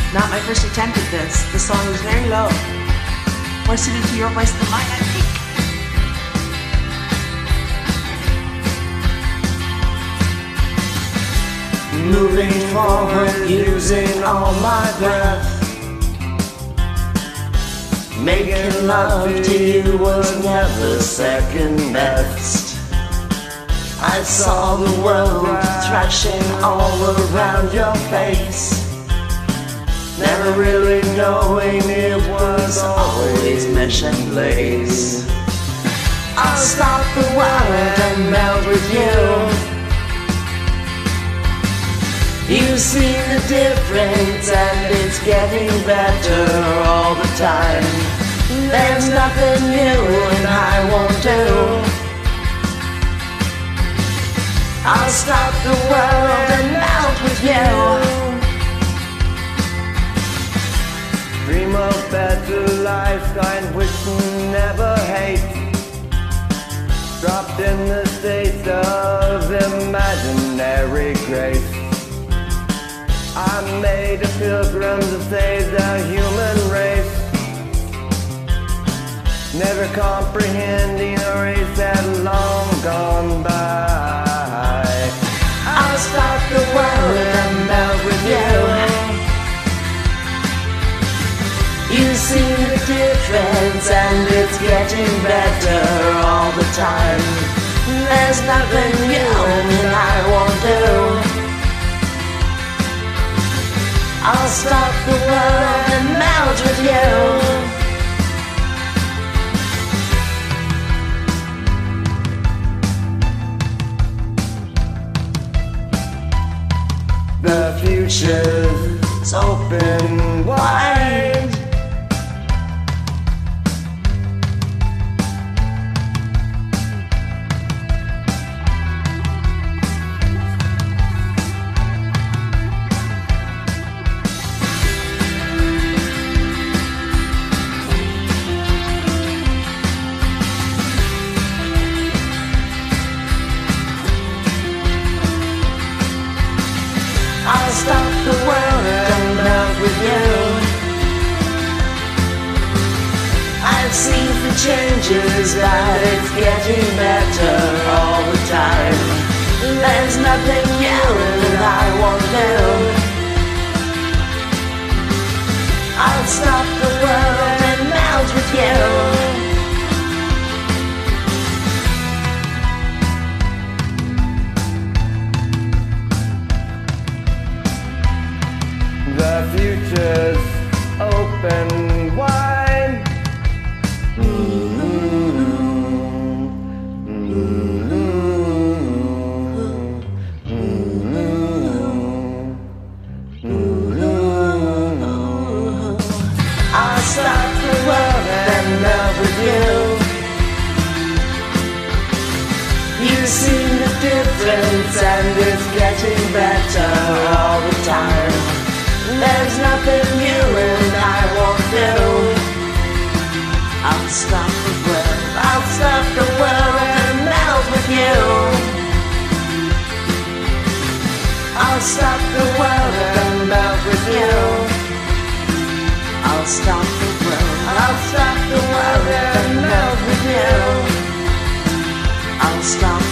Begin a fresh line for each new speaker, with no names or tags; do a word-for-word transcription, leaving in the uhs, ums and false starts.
Not my first attempt at this. The song is very low. More suited to your voice than mine, I think.
Moving forward, using all my breath. Making love to you was never second best. I saw the world thrashing all around your face, never really knowing it was always mesh and lace. I'll stop the world and melt with you. You see the difference and it's getting better all the time. There's nothing new and I won't do. I'll stop the world and melt with you.
Dream of better life, kind which never hate. Dropped in the state of imaginary grace. I made a pilgrim to save the human race, never comprehending a race that long gone by.
I'll stop the world and melt with you. You see the difference and it's getting better all the time. There's nothing new and I won't do. I'll stop the world and melt with you.
The future's open wide.
I'll stop the world and melt with you. I've seen the changes, but it's getting better all the time. There's nothing new that I won't do. I'll stop the world and melt with you.
The future's open wide.
I'll stop the world and melt with you. You see the difference and it's getting better all the time. There's nothing new and I won't do. I'll stop the world, I'll stop the world and melt with you. I'll stop the world and melt with you. I'll stop the world, I'll stop the world and melt with you. I'll stop